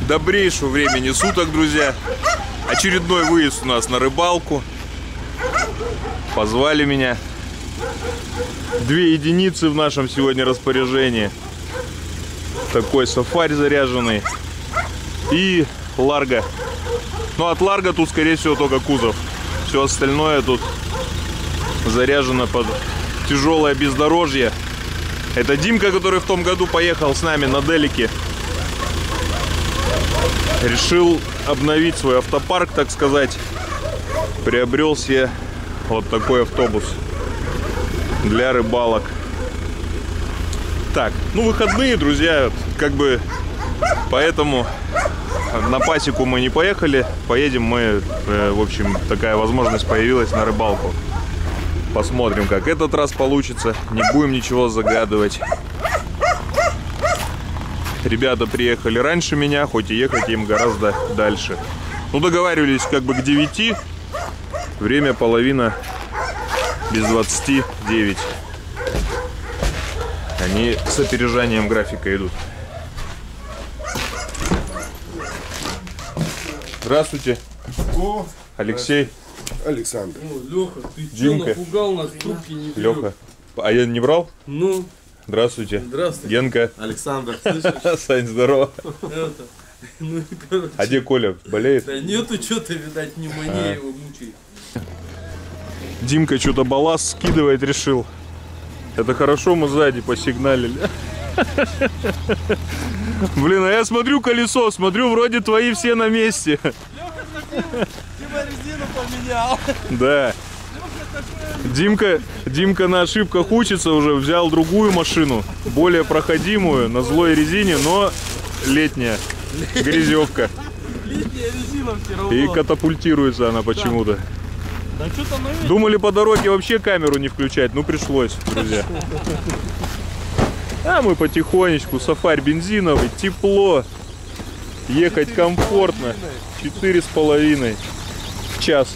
Добрейшего времени суток, друзья. Очередной выезд у нас на рыбалку. Позвали меня. 2 единицы в нашем сегодня распоряжении. Такой сафарь заряженный. И ларго. Ну, от ларго тут, скорее всего, только кузов. Все остальное тут заряжено под тяжелое бездорожье. Это Димка, который в том году поехал с нами на Делике. Решил обновить свой автопарк, так сказать. Приобрел себе вот такой автобус для рыбалок. Так, ну выходные, друзья, как бы, поэтому на пасеку мы не поехали. Поедем мы, в общем, такая возможность появилась на рыбалку. Посмотрим, как этот раз получится. Не будем ничего загадывать. Ребята приехали раньше меня, хоть и ехать им гораздо дальше. Ну, договаривались как бы к 9. Время половина без 29. Они с опережанием графика идут. Здравствуйте. О, Алексей. Александр. Леха, ты Димка. что напугал нас, трубки не берет. Леха. А я не брал? Ну, Здравствуйте. здравствуйте. Генка. Александр. Слышишь? Сань, здорово. Это, ну, короче. А где Коля? Болеет? Да нету, что-то, видать, пневмония его мучает. Димка что-то балласт скидывает, решил. Это хорошо, мы сзади посигналили. Блин, а я смотрю колесо, смотрю, вроде твои все на месте. Типа резину поменял. Да. Димка на ошибках учится уже, взял другую машину, более проходимую, на злой резине, но летняя, грязевка. Летняя резина все равно. И катапультируется она почему-то. Да что там наверное? Думали по дороге вообще камеру не включать, ну пришлось, друзья. А мы потихонечку, сафарь бензиновый, тепло, ехать комфортно, 4,5 в час.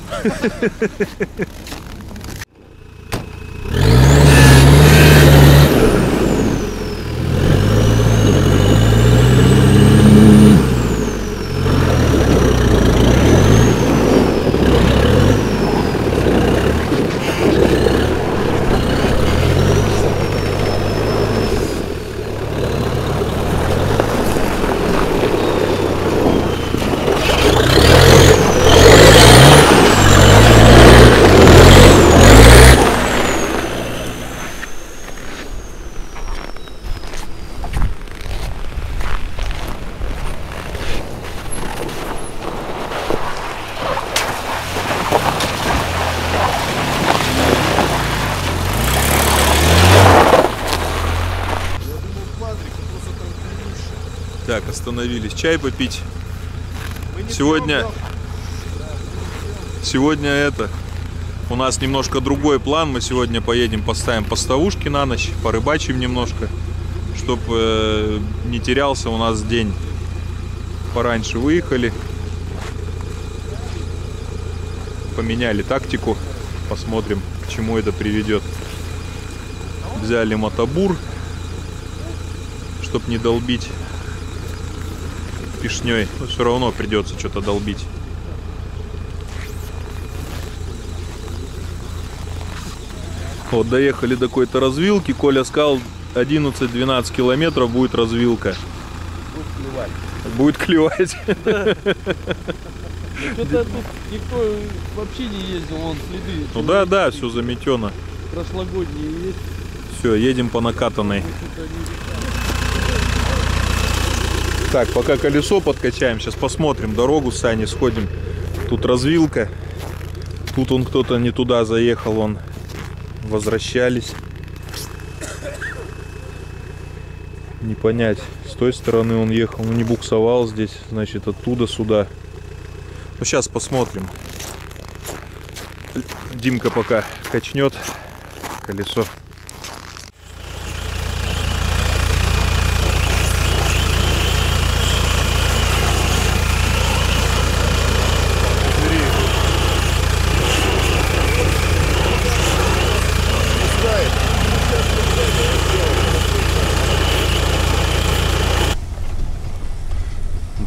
Так, остановились чай попить. Сегодня это у нас немножко другой план. Мы сегодня поедем, поставим поставушки на ночь, порыбачим немножко, чтобы не терялся у нас день. Пораньше выехали, поменяли тактику, посмотрим, к чему это приведет. Взяли мотобур, чтобы не долбить пешней, но все равно придется что-то долбить. Вот доехали до какой-то развилки. Коля сказал, 11-12 километров будет развилка. Будет клевать. Что-то тут никто вообще не ездил, вон следы. Ну да, все заметено. Прошлогодние есть. Все, едем по накатанной. Так, пока колесо подкачаем, сейчас посмотрим дорогу с Саней, сходим. Тут развилка. Тут он кто-то не туда заехал, он возвращались. Не понять, с той стороны он ехал, ну не буксовал здесь, значит оттуда сюда. Ну сейчас посмотрим. Димка пока качнет колесо.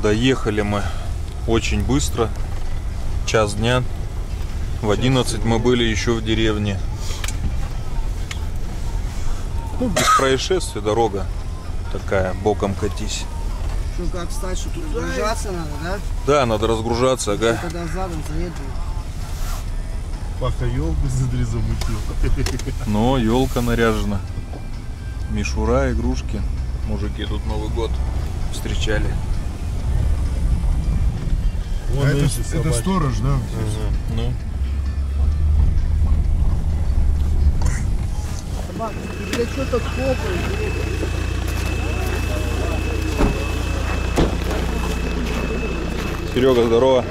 Доехали мы очень быстро. Час дня. В 11 мы были еще в деревне. Ну, без происшествий дорога такая, боком катись. Ну как встать, что тут разгружаться надо, да? Да, надо разгружаться, ага. Тогда задом заедем. Паха елку замутил. Но елка наряжена. Мишура, игрушки. Мужики тут Новый год встречали. Вон это сторож, да? Ну, Собака, ты, блядь, что так хлопаешь? Серега, здорово.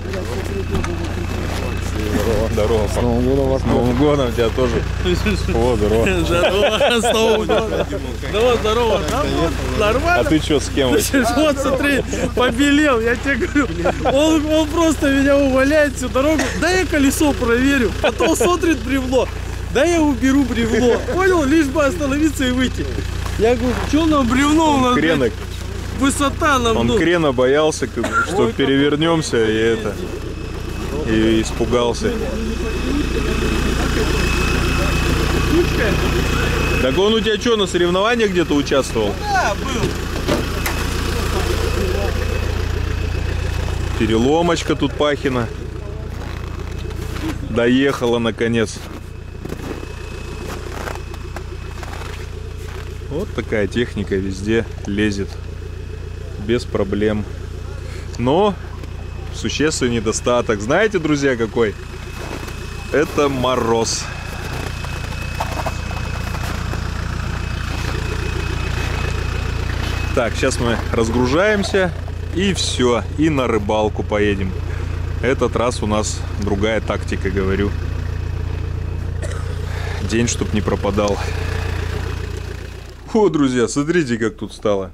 Здорово. С Новым годом. С Новым годом тебя тоже. О, здорово. Здорово, с Новым годом. Давай, здорово. Нормально? А ты что, с кем? Вот, смотри, побелел, я тебе говорю. Он просто меня умоляет всю дорогу. Да я колесо проверю. Потом смотрит бревно. Да я уберу бревно. Понял? Лишь бы остановиться и выйти. Я говорю, что нам бревно у нас? Кренок. Высота нам. Он крена боялся, что перевернемся и это. И испугался. Так он у тебя что, на соревнованиях где-то участвовал? Да, был. Переломочка тут Пахина. Доехала наконец. Вот такая техника везде лезет. Без проблем. Но существенный недостаток. Знаете, друзья, какой? Это мороз. Так, сейчас мы разгружаемся и все, и на рыбалку поедем. Этот раз у нас другая тактика, говорю. День, чтоб не пропадал. О, друзья, смотрите, как тут стало.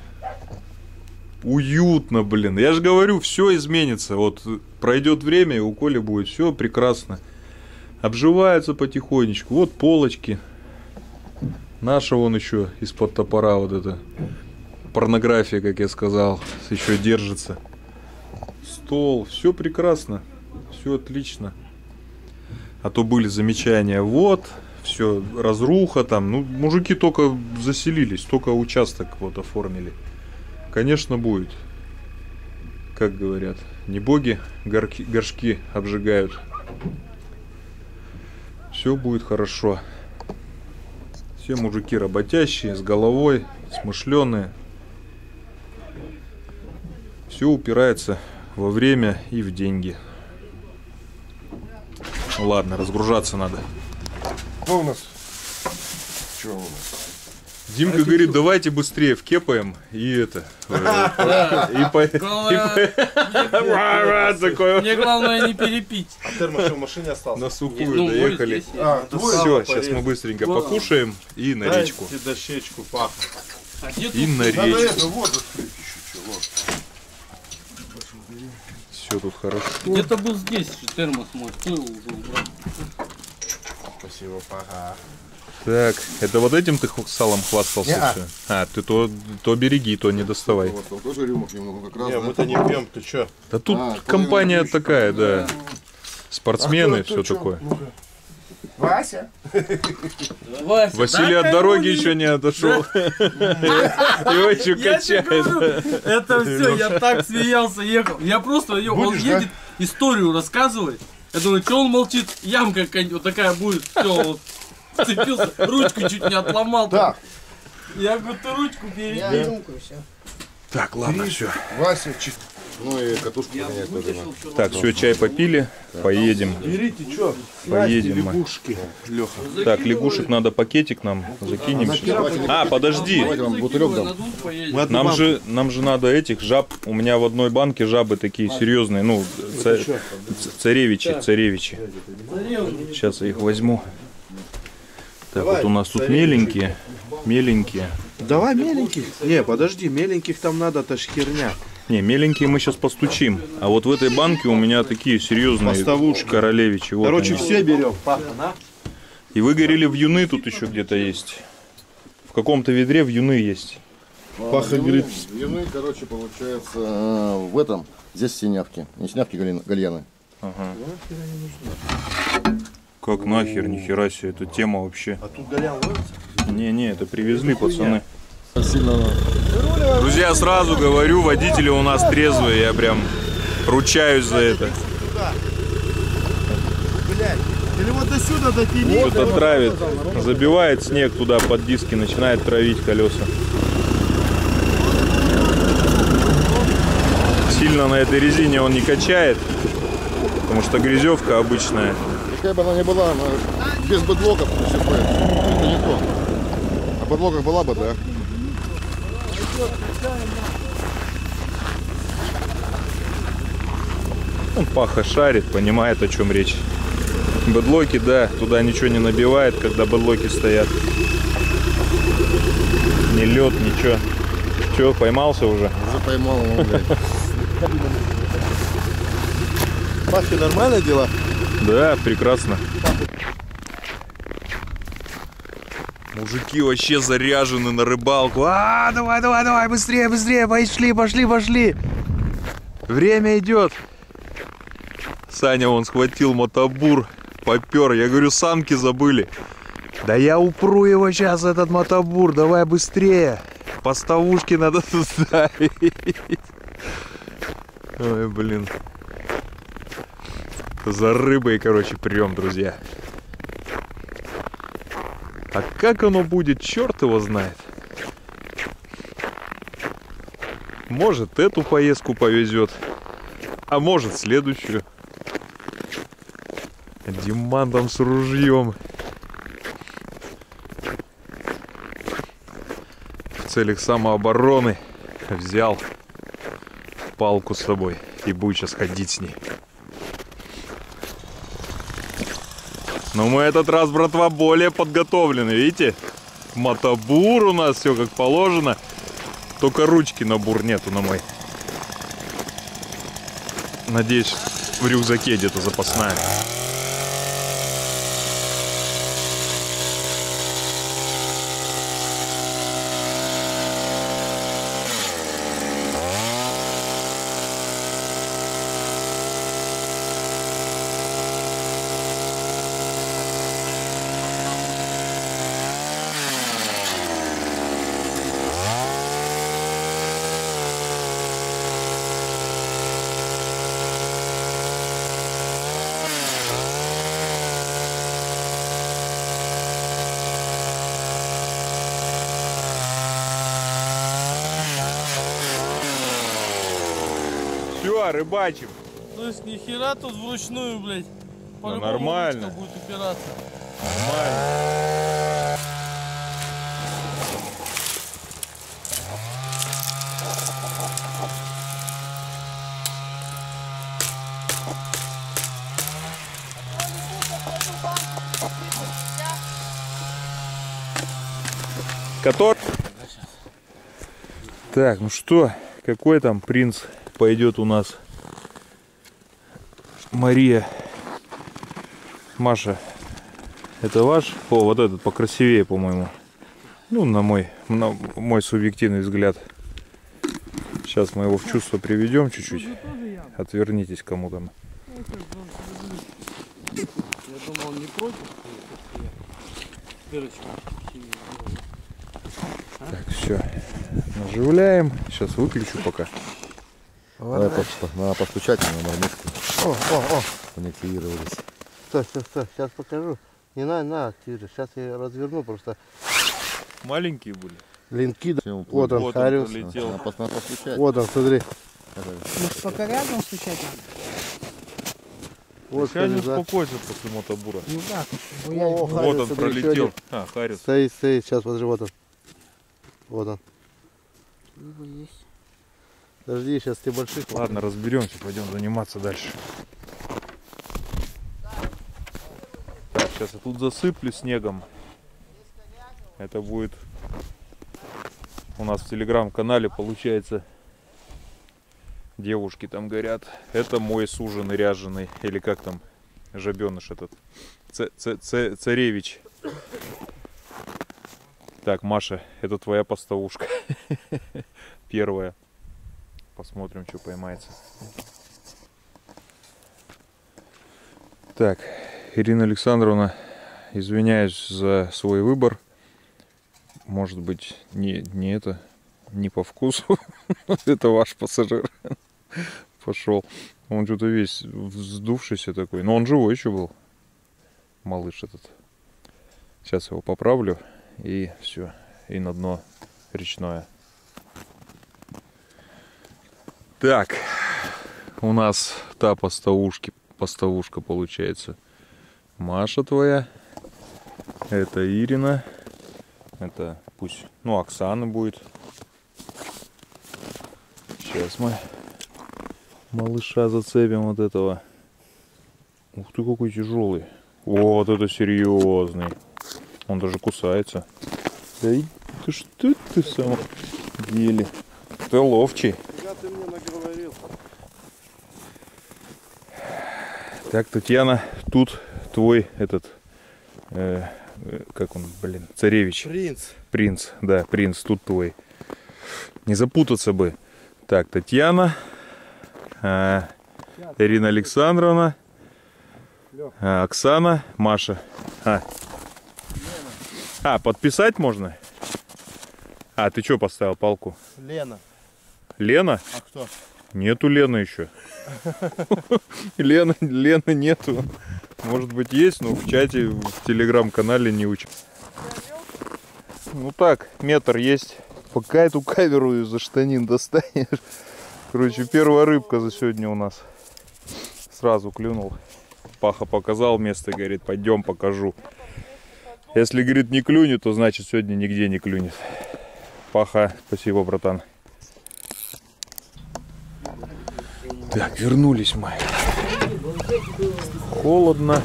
Уютно, блин. Я же говорю, все изменится. Вот пройдет время, и у Коли будет все прекрасно. Обживается потихонечку. Вот полочки. Наша вон еще из-под топора вот эта порнография, как я сказал, еще держится. Стол. Все прекрасно. Все отлично. А то были замечания. Вот. Все, разруха там. Ну, мужики только заселились, только участок вот оформили. Конечно, будет. Как говорят, не боги горшки обжигают. Все будет хорошо. Все мужики работящие, с головой, смышленые. Все упирается во время и в деньги. Ладно, разгружаться надо. Что у нас? Что у нас? Димка говорит, давайте быстрее вкепаем и это. Мне главное не перепить. А термос в машине остался? На сухую доехали. Все, сейчас мы быстренько покушаем и на речку. Дайте дощечку, Паха. И на Надо речку. это, вот открыть еще, вот. Все тут хорошо. Где-то был здесь термос мой. Кто его уже убрал? Спасибо, Паха. Так, это вот этим ты салом хвастался? Не-а. Все? А, ты то береги, то не доставай. Вот там тоже рюмок немного как раз. Не, да? мы-то не пьем, ты чё? Да тут А, компания половина такая, да. Спортсмены, А кто все чё? такое. Ну-ка. Вася? Вася, Василий да, от дороги кого еще не отошел. Его еще Я тебе говорю, качает. это все, я так смеялся, ехал. Я просто, он Будешь, едет, историю рассказывает. Я думаю, что он молчит, ямка какая-нибудь вот такая будет. Все, вот, вцепился, ручку чуть не отломал. Так. Я говорю, ты ручку бери. Я рюмку, все. Так, ладно, все. Вася, ну и катушку понять тоже надо. Так, все, чай попили, поедем. Берите, чё? Поедем мы. Лягушки, Леха. Так, лягушек надо пакетик нам закинем. А, подожди. Давайте вам бутылек дам. Нам же надо этих жаб. У меня в одной банке жабы такие серьезные. Ну, царевичи. Сейчас я их возьму. Так, вот у нас тут меленькие. Давай меленьких. Не, подожди, меленьких там надо, это ж херня. Не, меленькие мы сейчас постучим. А вот в этой банке у меня такие серьезные Поставушки. королевичи. Вот Короче, они. все берем. Паха, на. И вы говорили, вьюны тут еще где-то есть. В каком-то ведре вьюны есть. Паха говорит, Вины, короче, получается в этом. Здесь синявки. Не синявки, гальяны. Ага. Как нахер, нихера себе, эта тема вообще. а тут горял ловится? Не, это привезли пацаны. Сильно. Друзья, сразу говорю, водители у нас трезвые, я прям ручаюсь за это. Блядь, или вот до сюда дотяни. Что-то травит, забивает снег туда под диски, начинает травить колеса. Сильно на этой резине он не качает, потому что грязевка обычная. Какая бы она ни была, она без бэдлоков все стоит. Это не то. А бэдлоках была бы, да? Ну, Паха шарит, понимает, о чем речь. Бэдлоки, да, туда ничего не набивает, когда бэдлоки стоят. Ни лед, ничего. Че, поймался уже? Уже поймал, ну, блядь. Пахи, нормальное дело? Да, прекрасно. Мужики вообще заряжены на рыбалку. Давай, быстрее, пошли. Время идет. Саня вон схватил мотобур, попер. Я говорю, самки забыли. Да я упру его сейчас, этот мотобур. Давай быстрее. Поставушки надо ставить. Ой, блин. За рыбой, короче, прям, друзья. А как оно будет, черт его знает. Может, эту поездку повезет, а может, следующую. Диман там с ружьем. В целях самообороны взял палку с собой и будет сейчас ходить с ней. Но мы этот раз, братва, более подготовлены, видите? Мотобур у нас, все как положено. Только ручки на бур нету на мой. Надеюсь, в рюкзаке где-то запасная. Все, рыбачим. То есть нихера тут вручную, блядь. По-любому нормально. ручка будет упираться. Нормально. Так, ну что, какой там принц пойдет у нас? Мария. Маша, это ваш? О, вот этот покрасивее, по-моему. Ну, на мой субъективный взгляд. Сейчас мы его в чувство приведем чуть-чуть. Отвернитесь кому там. Я думал, он не против. Дырочка. Так, все. Наживляем. Сейчас выключу пока. Надо постучать на мармышку. О. Они активировались. Стой, сейчас покажу. Не надо активировать. Сейчас я разверну просто. Маленькие были. Линки. Всем Вот он, Вот он Хариус. пролетел. Надо постучать. Вот он, смотри. Может, пока рядом стучать надо? Вот Сейчас они Хариус, да. успокоятся после мотобура. Ну да, О, Вот Хариус, он смотри, еще пролетел. один. А, Харис. Стоит. Сейчас, подожди, вот он. Вот он. рыба есть. Подожди, сейчас тебе больших. Ладно, разберемся, пойдем заниматься дальше. Так, сейчас я тут засыплю снегом. Это будет у нас в телеграм-канале, получается, девушки там горят. Это мой суженый ряженый, или как там, жабеныш этот, царевич. Так, Маша, это твоя поставушка. Первая. Посмотрим, что поймается. Так, Ирина Александровна, извиняюсь за свой выбор. Может быть, не по вкусу. Это ваш пассажир пошел. Он что-то весь вздувшийся такой. Но он живой еще был. Малыш этот. Сейчас его поправлю. И все. И на дно речное. Так. У нас та поставушка получается. Маша твоя. Это Ирина. Это пусть, Оксана будет. Сейчас мы малыша зацепим вот этого. Ух ты, какой тяжелый. Вот это серьезный. Он даже кусается. Да ты что ты сам деле? Ты ловчий. Ты мне наговорил. Так, Татьяна, тут твой этот, как он, царевич. Принц, да, принц, тут твой. Не запутаться бы. Так, Татьяна, Ирина Александровна, Оксана, Маша. Подписать можно? Ты что поставил палку? Лена. Лена? А кто? Нету Лены еще. Лены нету. Может быть есть, но в чате, в телеграм-канале не учат. Ну так, метр есть. Пока эту камеру из-за штанин достанешь. Короче, первая рыбка за сегодня у нас. Сразу клюнул. Паха показал место, говорит, пойдем покажу. Если, говорит, не клюнет, то значит сегодня нигде не клюнет. Паха, спасибо, братан. Так, вернулись мы. Холодно.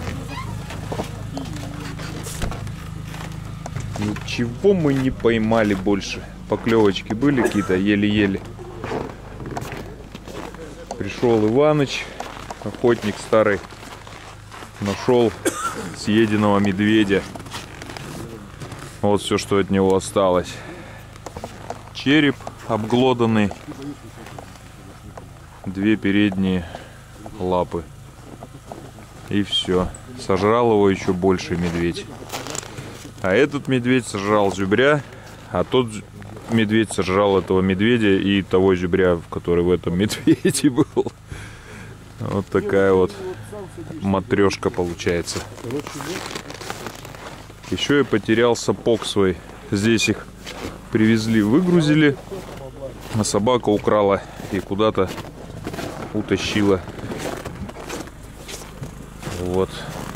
Ничего мы не поймали больше. Поклевочки были какие-то, еле-еле. Пришел Иваныч, охотник старый. Нашел съеденного медведя. Вот все, что от него осталось. Череп обглоданный. 2 передние лапы. И все. Сожрал его еще больше медведь. А этот медведь сожрал зубря, а тот медведь сожрал этого медведя и того зубря, который в этом медведе был. Вот такая вот матрешка получается. Еще я потерял сапог свой. Здесь их привезли, выгрузили, а собака украла и куда-то утащила. Вот.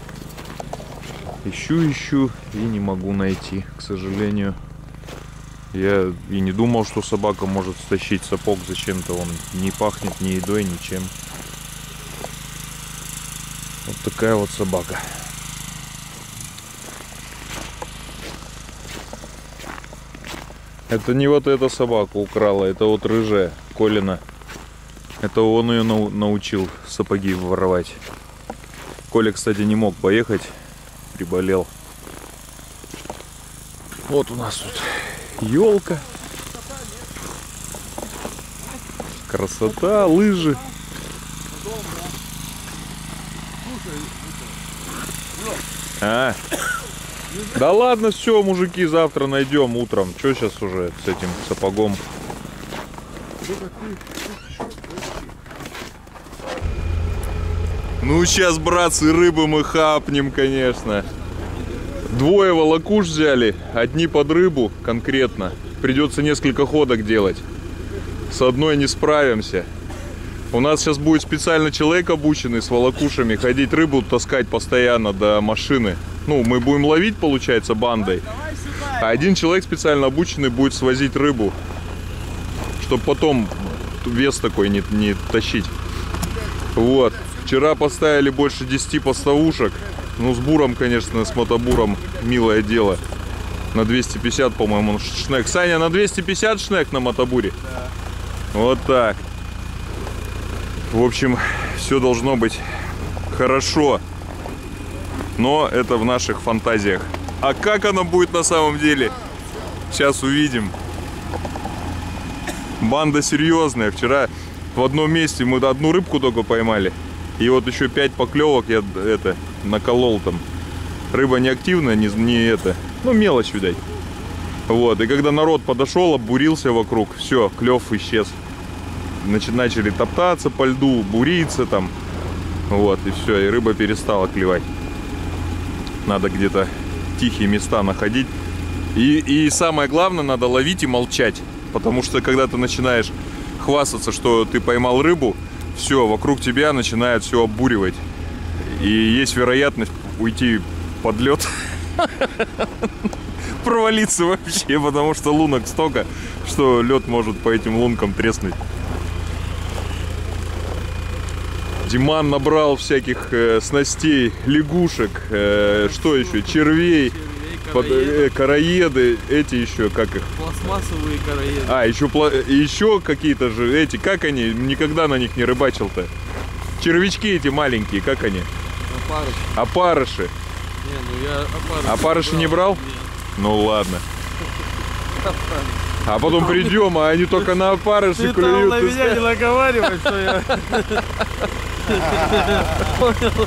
Ищу и не могу найти, к сожалению. Я и не думал, что собака может стащить сапог зачем-то. Он не пахнет ни едой, ничем. Вот такая вот собака. Это не вот эта собака украла, это вот рыжая, Колина. Это он ее научил сапоги воровать. Коля, кстати, не мог поехать, приболел. Вот у нас тут елка. Красота, лыжи. Да ладно, все, мужики, завтра найдем утром. Че сейчас уже с этим сапогом? Ну, сейчас, братцы, рыбы мы хапнем, конечно. 2 волокуш взяли, одни под рыбу конкретно. Придется несколько ходок делать. С одной не справимся. У нас сейчас будет специально человек обученный с волокушами ходить рыбу таскать постоянно до машины. Ну, мы будем ловить, получается, бандой. А один человек специально обученный будет свозить рыбу, чтобы потом вес такой не тащить. Вот. Вчера поставили больше 10 поставушек. Ну, с буром, конечно, с мотобуром милое дело. На 250, по-моему, шнек. Саня, на 250 шнек на мотобуре? Да. Вот так. В общем, все должно быть хорошо. Но это в наших фантазиях. А как оно будет на самом деле? Сейчас увидим. Банда серьезная. Вчера в одном месте мы одну рыбку только поймали. И вот еще 5 поклевок я наколол там. Рыба не активная, ну мелочь, видать. Вот, и когда народ подошел, оббурился вокруг, все, клев исчез. Начали топтаться по льду, буриться там. Вот, и все, и рыба перестала клевать. Надо где-то тихие места находить. И самое главное, надо ловить и молчать. Потому что когда ты начинаешь хвастаться, что ты поймал рыбу, все, вокруг тебя начинает все оббуривать. И есть вероятность уйти под лед. Провалиться вообще, потому что лунок столько, что лед может по этим лункам треснуть. Диман набрал всяких снастей, лягушек, что еще, червей, короеды, эти еще, как их? Пластмассовые короеды. А, еще какие-то же, эти, как они, никогда на них не рыбачил-то. Червячки эти маленькие, как они? Опарыши. Опарыши. Не, ну я опарыши. Опарыши не брал? Ну ладно. А потом придем, а они только на опарыши Ты клюют. там на меня не наговаривай, что я... Понял?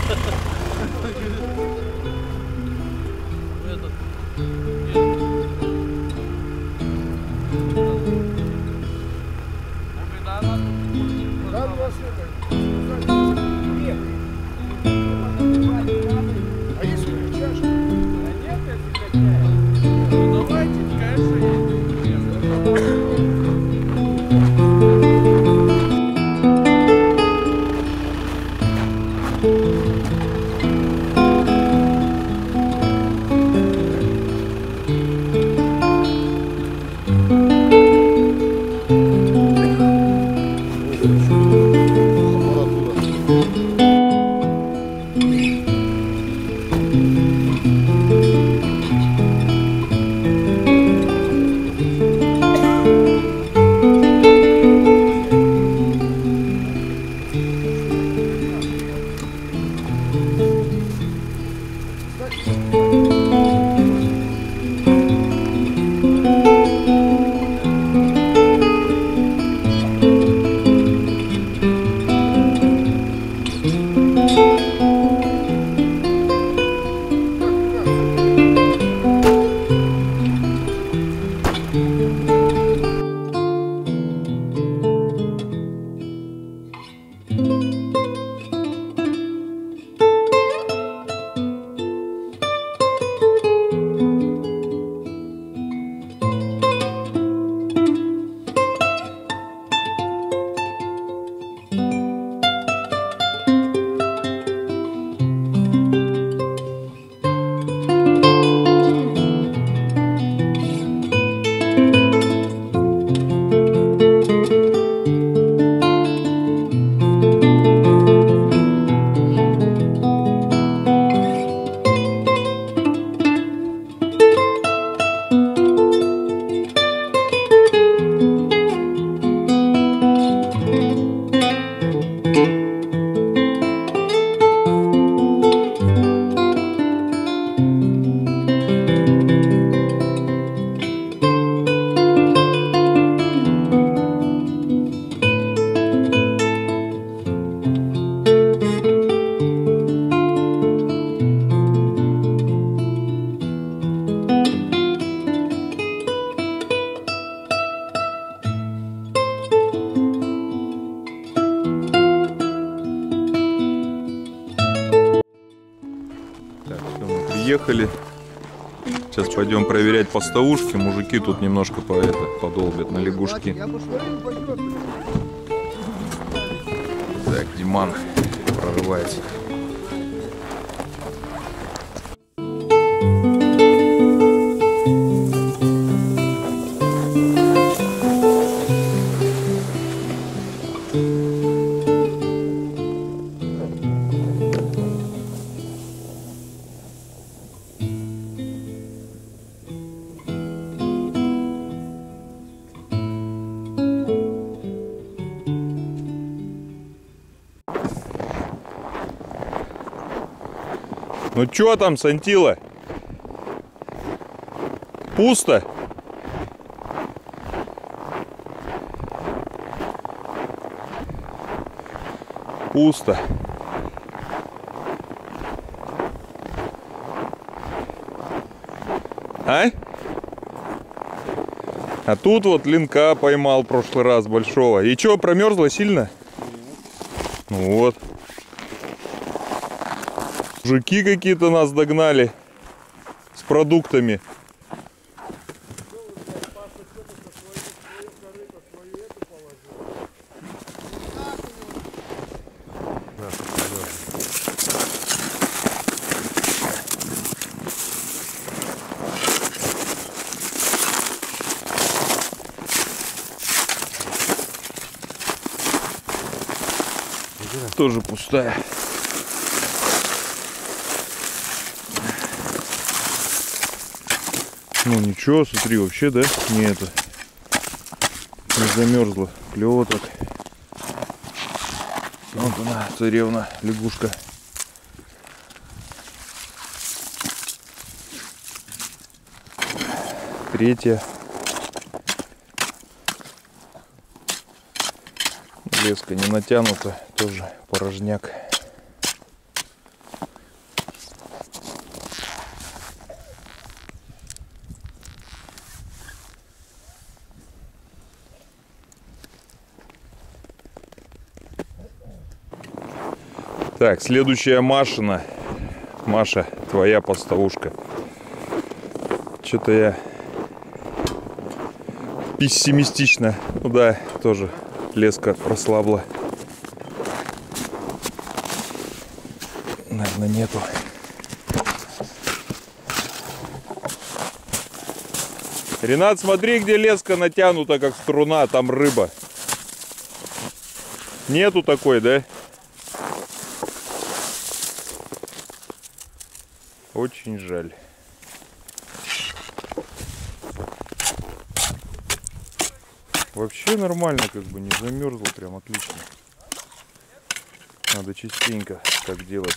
Приехали. Сейчас пойдем проверять поставушки. Мужики тут немножко подолбят на лягушки. Так, Диман прорывается. Ну чё там, Сантила? Пусто? Пусто. А тут вот линка поймал в прошлый раз большого. И что, промерзло сильно? Ну вот. Мужики какие-то нас догнали с продуктами. Тоже пустая. Ну ничего, смотри, вообще, да? Не это. Не замерзла. Клево так. Вот она, царевна, лягушка. Третья. Леска не натянута, тоже порожняк. Так, следующая Машина. Маша, твоя подставушка. Что-то я пессимистично. Ну да, тоже леска прослабла. Наверное, нету. Ренат, смотри, где леска натянута, как струна, там рыба. Нету такой, да? Очень жаль. Вообще нормально, как бы не замерзло, прям отлично. Надо частенько так делать.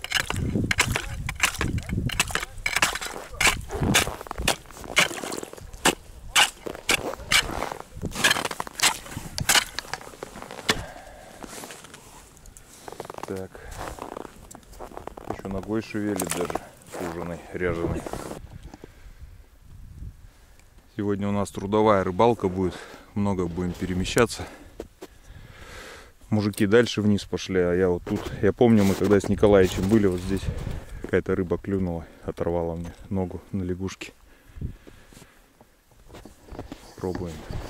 Так. Еще ногой шевелит даже. Кожаный, ряженый. Сегодня у нас трудовая рыбалка будет. Много будем перемещаться. Мужики дальше вниз пошли, а я вот тут. Я помню, мы когда с Николаевичем были, вот здесь какая-то рыба клюнула, оторвала мне ногу на лягушке. Пробуем.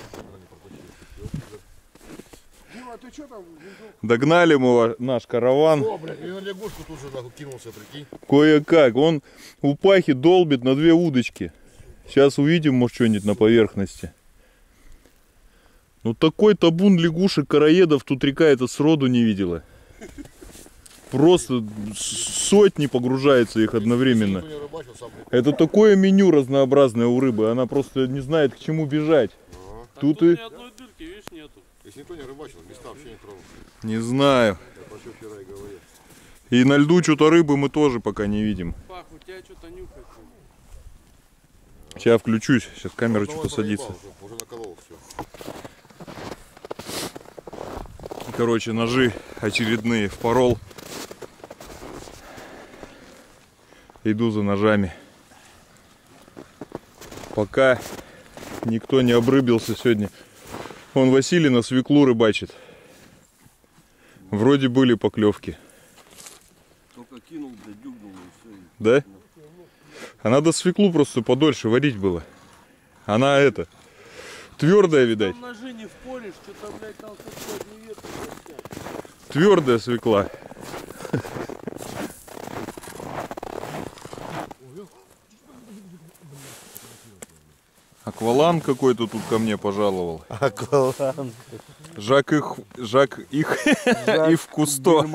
Догнали мы наш караван. О, блядь, и на лягушку тут же нахуй кинулся, прикинь. Кое-как. Он у пахи долбит на 2 удочки. Сейчас увидим, может, что-нибудь на поверхности. Ну такой табун лягушек-караедов тут река это сроду не видела. Просто сотни погружается их одновременно. Это такое меню разнообразное у рыбы. Она просто не знает, к чему бежать. Тут и... Ни одной дырки, видишь, нету. Если никто не рыбачил, места вообще не тронул. Не знаю. И на льду что-то рыбы мы тоже пока не видим. Пах, у тебя что-то нюхает. Сейчас включусь. Сейчас камера что-то садится. Уже наколол все. Короче, ножи очередные впорол. Иду за ножами. Пока никто не обрыбился сегодня. Вон Василий на свеклу рыбачит. Вроде были поклевки. Только кинул, да дюбнул и все. Да? А надо свеклу просто подольше варить было. Она это, твердая, видать. Там ножи не впоришь, что-то, блядь, там хоть не ветку. Твердая свекла. Акваланг какой-то тут ко мне пожаловал. Акваланг. Жак их и в Кусто.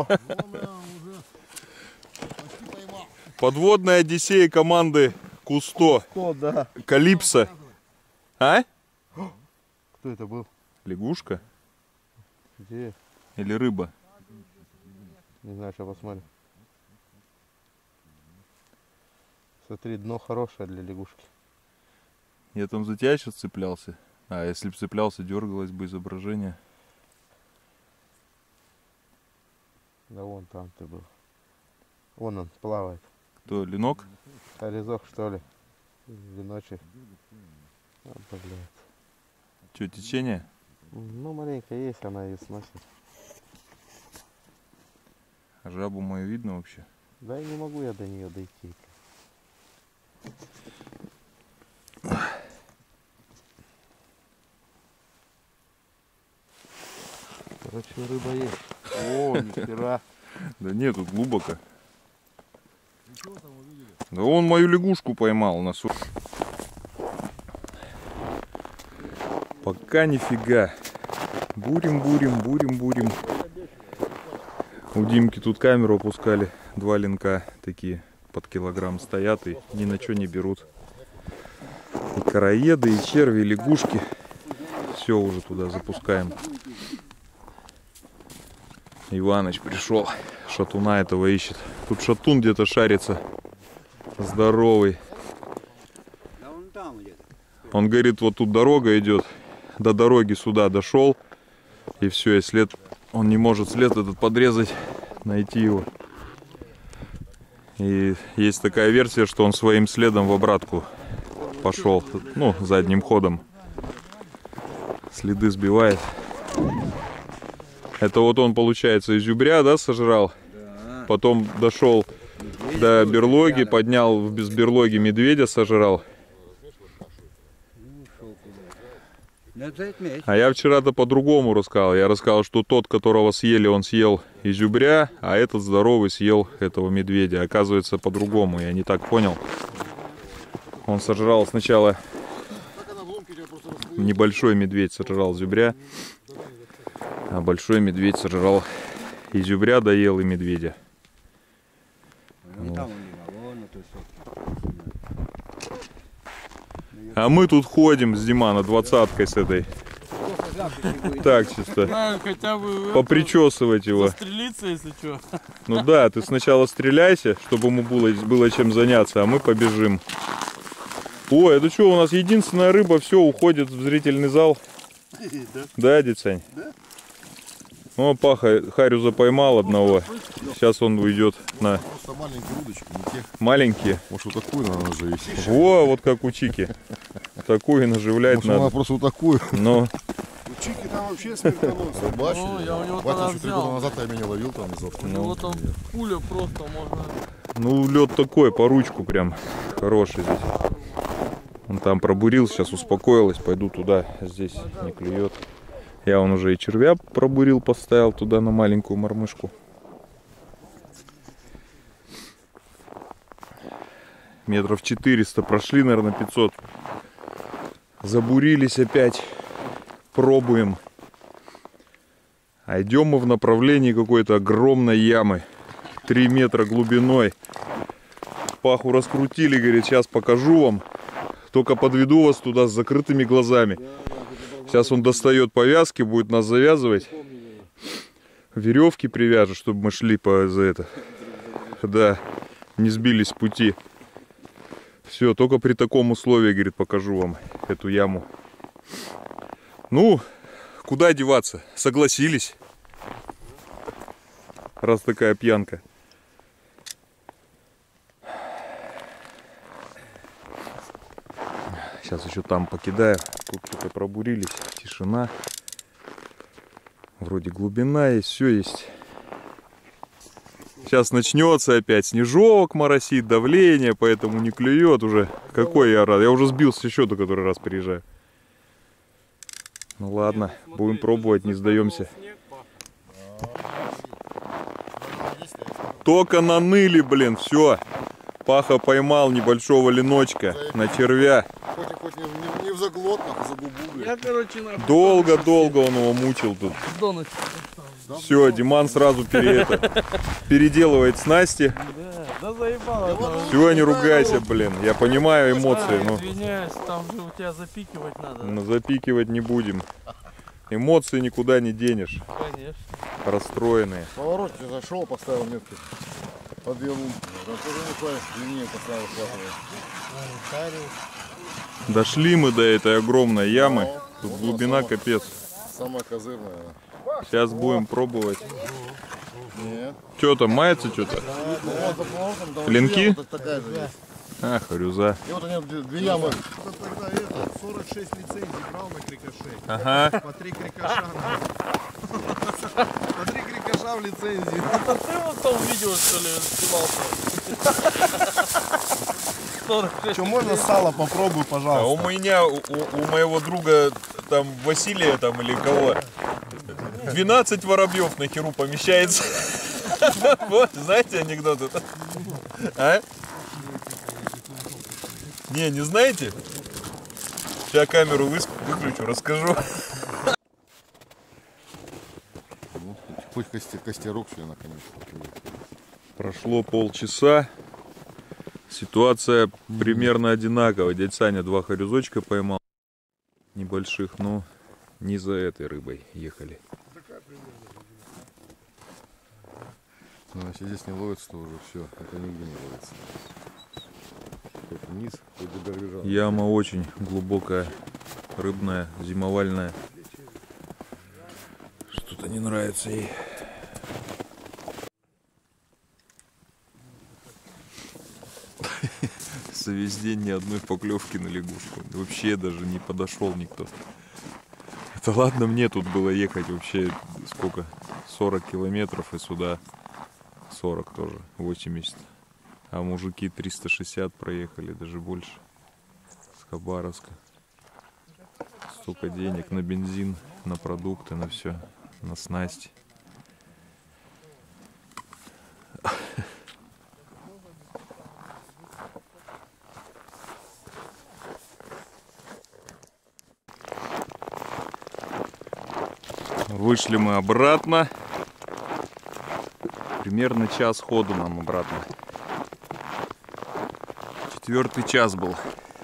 Подводная одиссея команды Кусто. Кто, да? Калипсо. А? Кто это был? Лягушка? Где? Или рыба? Не знаю, сейчас посмотрим. Смотри, дно хорошее для лягушки. Я там за тебя сейчас цеплялся. А если бы цеплялся, дергалось бы изображение. Да вон там ты был. Вон он плавает. То ленок? А резок что ли? Виночек. А, блядь. Что, течение? Ну, маленько есть, она ее сносит. А жабу мою видно вообще? Да и не могу я до нее дойти. Короче, рыба есть. О, нихера. Да нет, тут глубоко. Да он мою лягушку поймал на су... Пока нифига. Бурим. У Димки тут камеру опускали. 2 ленка такие под килограмм стоят и ни на что не берут. И короеды, и черви, и лягушки. Все уже туда запускаем. Иваныч пришел. Шатуна этого ищет. Тут шатун где-то шарится. Здоровый. Он говорит, вот тут дорога идет. До дороги сюда дошел. И все, и след... Он не может след этот подрезать, найти его. И есть такая версия, что он своим следом в обратку пошел. Ну, задним ходом. Следы сбивает. Это вот он, получается, изюбря, да, сожрал? Да. Потом дошел до берлоги, поднял без берлоги медведя, сожрал. А я вчера-то по-другому рассказал. Я рассказал, что тот, которого съели, он съел изюбря, а этот здоровый съел этого медведя. Оказывается, по-другому. Я не так понял. Он сожрал сначала... Небольшой медведь сожрал зюбря, а большой медведь сожрал изюбря, доел и медведя. Вот. А мы тут ходим с Димана 20-кой с этой. Так, чисто. Хотя бы попричесывать его. застрелиться, если что. Ну да, ты сначала стреляйся, чтобы ему было чем заняться, а мы побежим. О, это что, у нас единственная рыба, все, уходит в зрительный зал. Да, дядь Сань? О, Паха Харюза поймал одного. Сейчас он уйдет на... Просто маленькие удочки, не те. Маленькие? Может, вот такую надо завести. Во, вот как у Чики. Такую наживлять Может, надо. надо просто вот такую. Но... У Чики там вообще смертоносный. Рыбачили. Ну, я у него Батя тогда еще 3 года взял. назад я меня ловил там из У него там пуля просто можно... Ну, лед такой, по ручку прям. Хороший здесь. Он там пробурил, сейчас успокоилась. Пойду туда, здесь не клюет. Я вон уже и червя пробурил, поставил туда на маленькую мормышку. Метров 400 прошли, наверное, 500. Забурились опять. Пробуем. А идем мы в направлении какой-то огромной ямы. 3 метра глубиной. Паху раскрутили, говорит, сейчас покажу вам. Только подведу вас туда с закрытыми глазами. Сейчас он достает повязки, будет нас завязывать. Веревки привяжет, чтобы мы шли за это. Да, не сбились с пути. Все, только при таком условии, говорит, покажу вам эту яму. Ну, куда деваться? Согласились. Раз такая пьянка. Сейчас еще там покидаю. Тут что-то пробурились. Тишина. Вроде глубина есть, все есть. Сейчас начнется опять снежок моросит, давление, поэтому не клюет уже. Какой я рад. Я уже сбился еще до который раз приезжаю. Ну ладно, будем пробовать, не сдаемся. Только наныли, блин, все. Паха поймал небольшого леночка на червя. Хоть не в заглот, а за губу, блин. Я, короче, нахуй... Долго-долго он его мучил тут. Все, Диман сразу переделывает снасти. Да заебало. Все, не ругайся, блин. Я понимаю эмоции, но... Извиняюсь, там же у тебя запикивать надо. Но запикивать не будем. Эмоции никуда не денешь. Конечно. В Расстроенные. повороте зашел, поставил метки. По 2 лунки. Там тоже не хватит, длиннее поставил, хватает. Дошли мы до этой огромной ямы. Тут глубина капец. Самая козырная. Сейчас будем пробовать. Нет. Что там, мается что-то? Ну, вот за поворотом, там Клинки? вот такая же есть. А, харюза. И вот они две ямы. Тогда это, 46 лицензий брал на крикошей. Ага. По 3 крикоша. По 3 крикоша в лицензии. Это ты вот в том видео, что ли, снимался? Что, можно сало попробуй, А пожалуйста? у меня, у моего друга, там, Василия, там, или кого, 12 воробьев на херу помещается. Вот, знаете анекдот это? А? Не знаете? Сейчас камеру выключу, расскажу. Ну, хоть костерок все наконец. Прошло полчаса. Ситуация примерно одинаковая. Дядь Саня 2 харюзочка поймал. Небольших, но не за этой рыбой ехали. Ну, если здесь не ловится, то уже все. Это нигде не ловится. Хоть вниз, хоть до бережа. Яма очень глубокая, рыбная, зимовальная. Что-то не нравится ей. За весь день ни одной поклевки на лягушку. Вообще даже не подошел никто. Это ладно, мне тут было ехать вообще сколько? 40 километров и сюда 40 тоже, 80. А мужики 360 проехали, даже больше. С Хабаровска. Столько денег на бензин, на продукты, на все, на снасти. Вышли мы обратно. Примерно час ходу нам обратно. 4-й час был.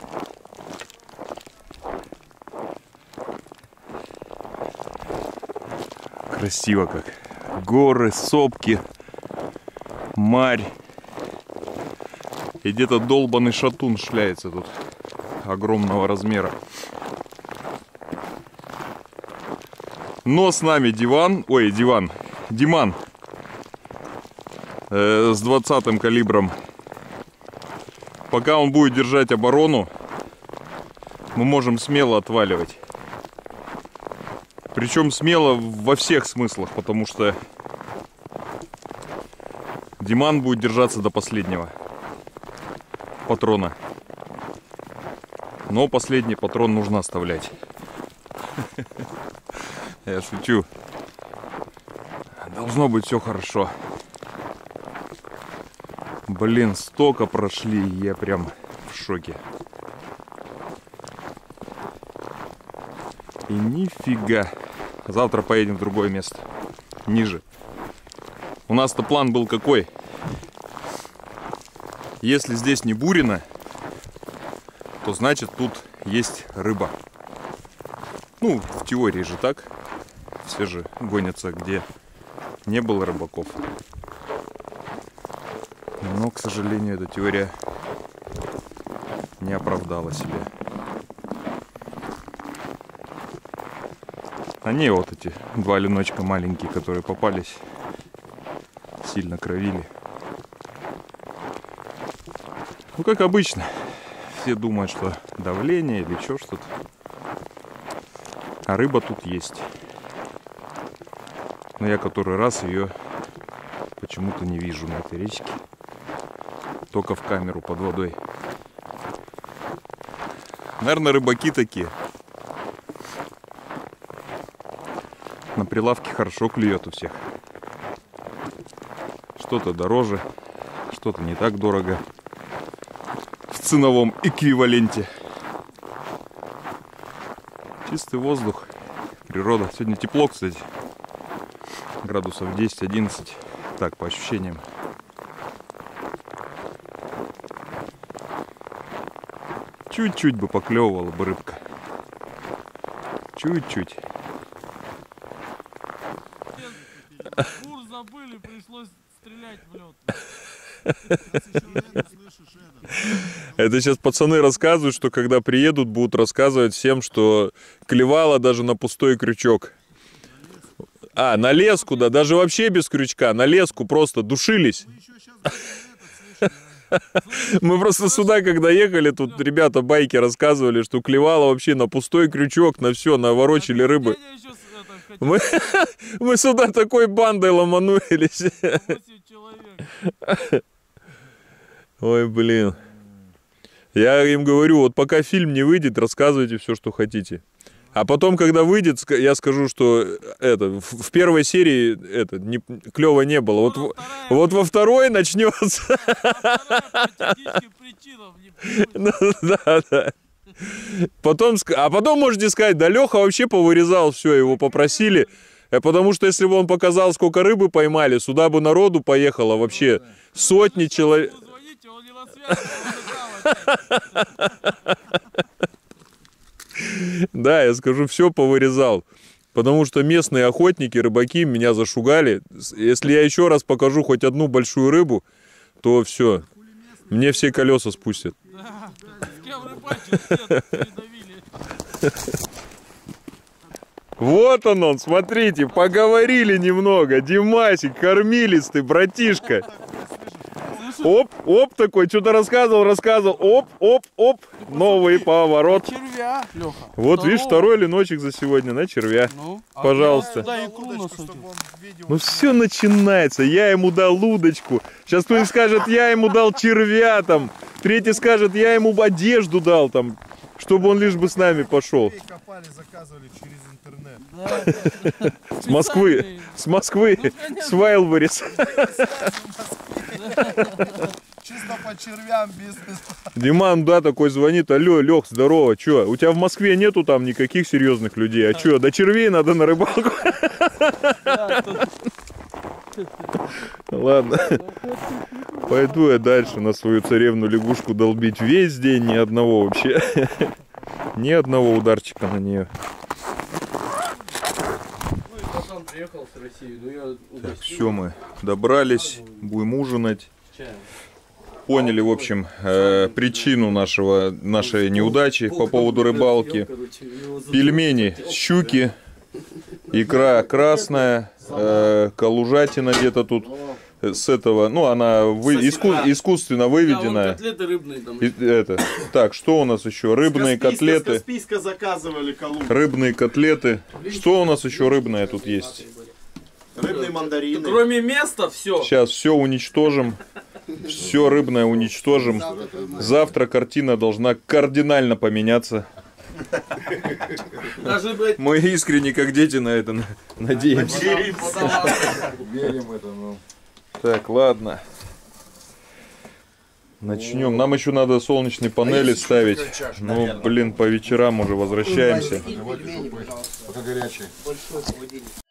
Красиво как. Горы, сопки, марь. И где-то долбаный шатун шляется тут. Огромного размера. Но с нами Диман. С 20-м калибром. Пока он будет держать оборону, мы можем смело отваливать. Причем смело во всех смыслах, потому что Диман будет держаться до последнего патрона. Но последний патрон нужно оставлять. Я шучу. Должно быть все хорошо. Блин, столько прошли, я прям в шоке. И нифига. Завтра поедем в другое место. Ниже. У нас-то план был какой? Если здесь не бурено, то значит тут есть рыба. Ну, в теории же так. Все же гонятся, где не было рыбаков. Но, к сожалению, эта теория не оправдала себя. Они вот эти 2 леночка маленькие, которые попались, сильно кровили. Ну, как обычно. Все думают, что давление или еще что-то. А рыба тут есть. Но я который раз ее почему-то не вижу на этой речке. Только в камеру под водой. Наверное, рыбаки такие. На прилавке хорошо клюет у всех. Что-то дороже, что-то не так дорого. В ценовом эквиваленте. Чистый воздух, природа. Сегодня тепло, кстати. Градусов 10-11. Так, по ощущениям. Чуть-чуть бы поклевывала бы рыбка. Чуть-чуть. Бур забыли, пришлось стрелять в лед. Это сейчас пацаны рассказывают, что когда приедут, будут рассказывать всем, что клевало даже на пустой крючок. А, на леску, да, даже вообще без крючка, на леску просто душились. Мы просто сюда, когда ехали, тут ребята байки рассказывали, что клевало вообще на пустой крючок, на все, наворочили рыбы. Мы сюда такой бандой ломанулись. Ой, блин. Я им говорю, вот пока фильм не выйдет, рассказывайте все, что хотите. А потом, когда выйдет, я скажу, что это в первой серии клево не было. Вот во второй начнется. Да. Потом можете сказать, да Леха вообще повырезал все, его попросили. Потому что если бы он показал, сколько рыбы поймали, сюда бы народу поехало вообще сотни человек. Да, я скажу, все повырезал. Потому что местные охотники, рыбаки меня зашугали. Если я еще раз покажу хоть одну большую рыбу, то все. Мне все колеса спустят. Вот он, смотрите, поговорили немного. Димасик, кормилистый, братишка. Оп, такой, что-то рассказывал. Оп, новый поворот. Червя, Леха. Вот, видишь, второй леночек за сегодня на червя. Ну, пожалуйста. Ну все начинается. Я ему дал удочку. Сейчас кто-нибудь скажет, я ему дал червя там. Третий скажет, я ему одежду дал там, чтобы он лишь бы с нами пошел. Копали, заказывали через интернет. С Москвы, с Вайлборис. Чисто по червям бизнес. Диман, да, такой звонит. Алло, Лех, здорово, чё? У тебя в Москве нету там никаких серьезных людей? А чё, до червей надо на рыбалку? Ладно. Пойду я дальше на свою царевну-лягушку долбить весь день, ни одного вообще. Ни одного ударчика на нее. Так, все, мы добрались, будем ужинать. Поняли, в общем, причину нашей неудачи по поводу рыбалки. Пельмени с щуки, икра красная, калужатина где-то тут с этого, ну, она искусственно выведенная. Котлеты рыбные там. Так, что у нас еще? Рыбные котлеты. Каспийска заказывали Калугу. Рыбные котлеты. Что у нас еще рыбное тут есть? Рыбные мандарины. Кроме места все. Сейчас все уничтожим. Все рыбное уничтожим. Завтра картина должна кардинально поменяться. Даже, блядь, Мы искренне, как дети, на это надеемся. Верим этому. Так, ладно. Начнем. Нам еще надо солнечные панели ставить. Ну, блин, по вечерам уже возвращаемся. Пока горячий.